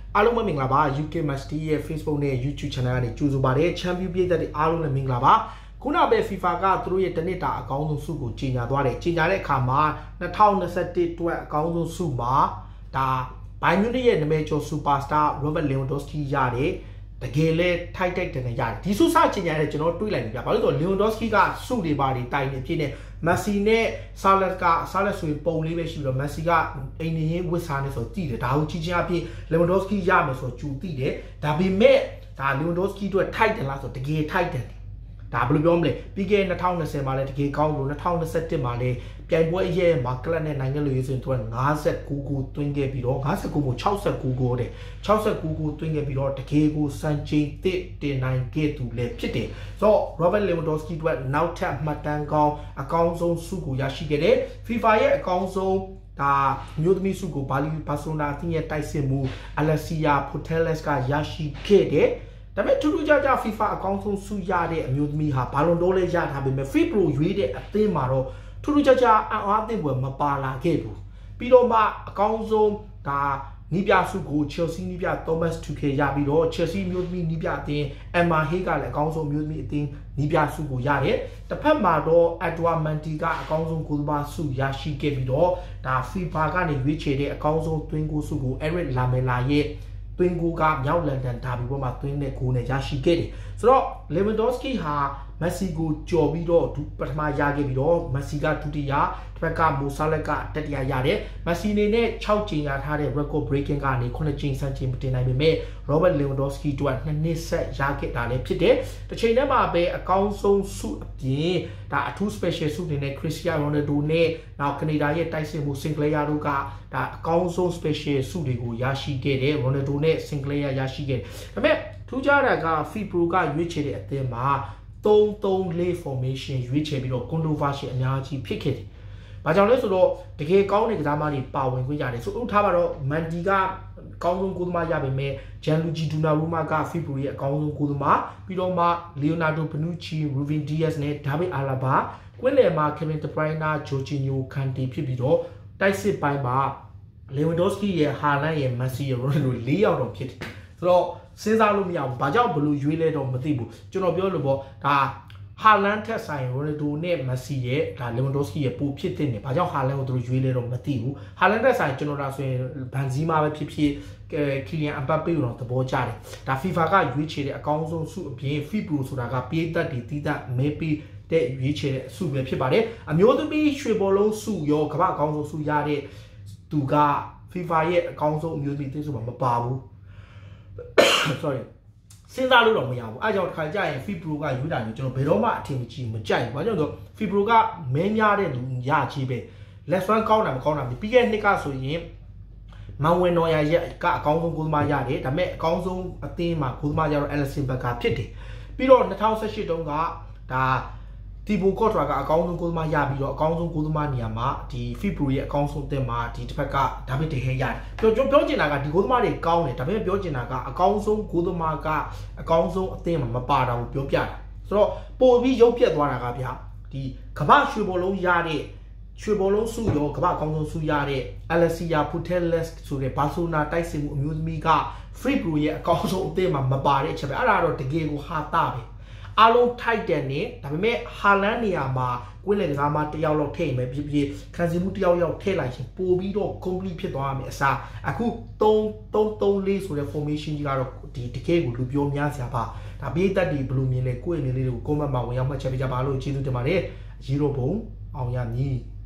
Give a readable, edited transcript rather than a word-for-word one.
အားလုံးပဲမင်္ဂလာပါ UK Match ရဲ့ Facebook နဲ့ YouTube Channel ကနေကြိုဆိုပါတယ် Champion ပြည်သက်တွေအားလုံးလည်းမင်္ဂလာပါခုနပဲ FIFA ကသူတို့ရဲ့တနစ်တာအကောင်းဆုံးဆုကိုကြီးညာသွားတယ်ကြီးညာတဲ့အခါမှာ2021အတွက်အကောင်းဆုံးဆုမှာဒါဘိုင်မြူနစ်ရဲ့နာမည်ကျော် Superstar Robert Lewandowski ရတယ်တကယ်လဲထိုက်တိုက်တယ်နဲ့ရတယ်ဒီဆုစကြီးညာတဲ့ကျွန်တော်တွေးလိုက်ပြီဗျာဘာလို့ဆို Lewandowski ကဆုတွေပါတွေတိုင်နေဖြစ်နေ Messi နဲ့ Salah ဆိုရင်ပုံလေးပဲရှိပြီးတော့ Messi ကအိမ်နေရင်းဝစ်စားနေဆိုတည်တယ်ဒါကိုကြီးချင်းအဖြစ် Lewandowski ရမယ်ဆိုကြူတည်တယ်ဒါပေမဲ့ဒါ Lewandowski အတွက်ထိုက်တယ်လားဆိုတကယ်ထိုက်တယ်ဒါဘယ်လိုပြောမလဲပြီးခဲ့2020မှာလည်းတကယ်ကောင်းလို့2021မှာလည်းပြိုင်ပွဲရဲ့မှာကလပ်နဲ့နိုင်ငံလူရေးဆိုရင်သူက59ဂိုးသွင်းခဲ့ပြီးတော့59ဂိုး69ဂိုးတဲ့69ဂိုးသွင်းခဲ့ပြီးတော့တကယ်ကိုစံချိန်တစ်တင်နိုင်ခဲ့သူလည်းဖြစ်တယ်ဆိုတော့ Robert Lewandowski အတွက်နောက်ထပ်မှတ်တမ်းကောင်းအကောင်းဆုံးဆုကိုရရှိခဲ့တယ် FIFA ရဲ့အကောင်းဆုံးဒါမျိုးသမီးစုကိုဘာဆိုနာအသင်းရဲ့တိုက်စစ်မှု Alexia Putellas ကရရှိခဲ့တယ်ဒါပေမဲ့ထူးထူးခြားခြား FIFA အကောင်းဆုံးဆုရတဲ့အမျိုးသမီးဟာဘာလွန်တော်လဲရထားပေမဲ့ Free Pro ရွေးတဲ့အသင်းမှာတော့ထူးထူးခြားခြားအံ့အားသင့်ပွဲမပါလာခဲ့ဘူးပြီးတော့မှအကောင်းဆုံးဒါနီးပြဆုကို Chelsea နီးပြ Thomas Tuchel ရပြီးတော့ Chelsea မျိုးသမီးနီးပြအသင်း Emma Hay ကလည်းအကောင်းဆုံးမျိုးသမီးအသင်းနီးပြဆုကိုရတယ်တစ်ဖက်မှာတော့ Edouard Mendy ကအကောင်းဆုံးဂိုးသမားဆုရရှိခဲ့ပြီးတော့ဒါ FIFA ကနေရွေးချယ်တဲ့အကောင်းဆုံးသွင်းဂိုးဆုကို Eric Lamela ရဲ့သွင်းဂိုးကမြောက်လန်ဒန်ဒါဘီပေါ်မှာသွင်းတဲ့ဂိုးနဲ့ရရှိခဲ့တယ်ဆိုတော့ Lewandowski ဟာ Messi ကိုကြော်ပြီးတော့ပထမရခဲ့ပြီးတော့ Messi ကဒုတိယတစ်ဖက်က Mo Salah ကတတိယရတယ် Messi နေနဲ့6ကြိမ်ရထားတဲ့ record breaking ကနေ9ကြိမ်စံချိန်မတင်နိုင်ပေမဲ့ Robert Lewandowski တို့က2နှစ်ဆက်ရခဲ့တာလည်းဖြစ်တယ်တစ်ချိန်တည်းမှာပဲအကောင်းဆုံးဆုအပြင်ဒါအထူး special ဆုတွေနဲ့ Cristiano Ronaldo နဲ့နောက်ကနေဒါရဲ့တိုက်စစ်မှု Sinclair တို့ကဒါအကောင်းဆုံး special ဆုတွေကိုရရှိခဲ့တယ် Ronaldo နဲ့ Sinclair ရရှိခဲ့တယ်ဒါပေမဲ့ထူးခြားတာက FIPRO ကရွေးချယ်တဲ့အသင်းမှာ3-3-4 formation ရွေးချယ်ပြီးတော့ controversy အများကြီးဖြစ်ခဲ့တယ်။ဘာကြောင့်လဲဆိုတော့တကယ်ကောင်းတဲ့ကစားသမားတွေပါဝင်ခွင့်ရတယ်ဆိုဥထားပါတော့ Mendy ကကောင်းဆုံးဂိုးသမားရပေမဲ့ Gianluigi Donnarumma က FIPRO ရဲ့အကောင်းဆုံးဂိုးသမားပြီးတော့မှ Leonardo Bonucci, Ruben Dias နဲ့ David Alaba ကွင်းလယ်မှာ Kevin De Bruyne, Jorginho, Kante ဖြစ်ပြီးတော့တိုက်စစ်ပိုင်းမှာ Lewandowski ရဲ့ Haaland ရဲ့ Messi ရဲ့ Ronaldo 4ယောက်တော့ဖြစ်တယ်။ဆိုတော့စဉ်းစားလို့မရဘူး။ဘာကြောင့်ဘလို့ရွေးလဲတော့မသိဘူး။ကျွန်တော်ပြောလို့ပေါ့ဒါဟာလန်ထက်ဆိုင် Ronaldo နဲ့ Messi ရဲ့ဒါ Lewandowski ရဲ့ပိုဖြစ်တဲ့နေ။ဘာကြောင့်ဟာလန်ကိုသူတို့ရွေးလဲတော့မသိဘူး။ဟာလန်ထက်ဆိုင်ကျွန်တော်ဒါဆိုရင်ဘန်ဇီမာပဲဖြစ်ဖြစ်ကီလီယန်အမ်ဘပ်ပေကိုတော့သဘောကျတယ်။ဒါ FIFA ကရွေးချယ်တဲ့အကောင်းဆုံးဆုအပြင် FIPRO ဆိုတာကပြည်သက်တွေတီးသက်မဲပေးတဲ့ရွေးချယ်တဲ့အဆုပဲဖြစ်ပါတယ်။အမျိုးသမီးရွှေဘောလုံးဆုရောကမ္ဘာအကောင်းဆုံးဆုရတဲ့သူက FIFA ရဲ့အကောင်းဆုံးအမျိုးသမီးအသင်းဆုမှာမပါဘူး။ sorry စဉ်းစားလို့တော့မရဘူးအဲကြောင့်တစ်ခါကြာရင် FIPRO ကရွေးတာမျိုးကျွန်တော်ဘယ်တော့မှအထင်မကြီးမကြိုက်ဘူးဘာကြောင့်လဲဆိုတော့ FIPRO ကမင်းများတဲ့လူရကြီးပဲလက်စွမ်းကောင်းတာမကောင်းတာပြီးခဲ့တဲ့နှစ်ကဆိုရင်မောင်ဝင်တော်ရရဲ့ကအကောင်းဆုံးဂိုးသမားရတယ်ဒါပေမဲ့အကောင်းဆုံးအသင်းမှာဂိုးသမားရတော့ Alisson Becker ဖြစ်တယ်ပြီးတော့2018တုန်းကဒါတီဘိုကော့ထရာကအကောင်းဆုံးဂိုးသမားရပြီးတော့အကောင်းဆုံးဂိုးသမားနေရာမှာဒီ FIPRO ရဲ့အကောင်းဆုံးအသင်းမှာဒီတစ်ဖက်ကဒါဗစ်ဒေဟဲရတယ်ပြောချင်တာကဒီဂိုးသမားတွေကောင်းတယ်ဒါပေမဲ့ပြောချင်တာကအကောင်းဆုံးဂိုးသမားကအကောင်းဆုံးအသင်းမှာမပါတာကိုပြောပြတာဆိုတော့ပို့ပြီးရုပ်ပြက်သွားတာကဗျာဒီကမ္ဘာရွှေဘောလုံးရတဲ့ရွှေဘောလုံးဆုရောကမ္ဘာအကောင်းဆုံးဆုရတဲ့ Alexia Putellas ဆိုတဲ့ဘာဆိုနာတိုက်စစ်မှုအမျိုးသမီးက FIPRO ရဲ့အကောင်းဆုံးအသင်းမှာမပါတဲ့အချက်ပဲအဲ့ဒါတော့တကယ်ကိုဟာတာပဲအားလုံးထိုက်တယ်နဲ့ဒါပေမဲ့ဟာလန်နေရာမှာကွင်းလယ်ကစားမတယောက်လောက်ထည့်မယ်ဖြစ်ဖြစ်ခံစီမှုတယောက်ထည့်လိုက်ရင်ပို့ပြီးတော့ complete ဖြစ်သွားမယ်အစားအခု3-3-3-4ဆိုတဲ့ formation ကြီးကတော့ဒီတကယ်ကိုလူပြောများစရာပါဒါပိတ်သက်တွေဘယ်လိုမြင်လဲကိုယ့်အမြင်လေးတွေကို comment မှာဝင်ရောက်မှတ်ချက်ပေးကြပါလို့ကျေးဇူးတင်ပါတယ်ရီရိုဘုံအောင်ရမည်